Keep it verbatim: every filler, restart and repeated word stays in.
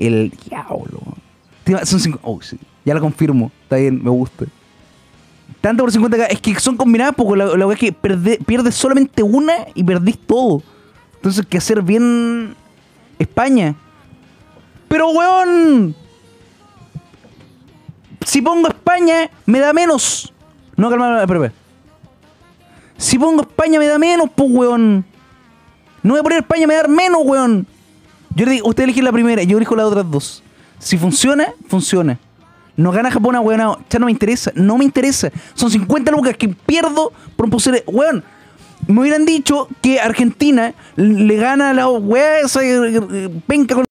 El diablo. Son cinco. Oh, sí. Ya la confirmo. Está bien, me gusta. Tanto por cincuenta k. Es que son combinadas porque la, la weá es que perde, pierdes solamente una y perdís todo. Entonces hay que hacer bien España. Pero weón. Si pongo España, me da menos. No, calma, espera, espera. Si pongo España, me da menos, pues, weón. No voy a poner España, me va a dar menos, weón. Yo le digo, usted elige la primera, yo elijo las otras dos. Si funciona, funciona. No gana Japón, weón. Ya no me interesa, no me interesa. Son cincuenta lucas que pierdo por un posible. Weón, me hubieran dicho que Argentina le gana a la weá esa penca con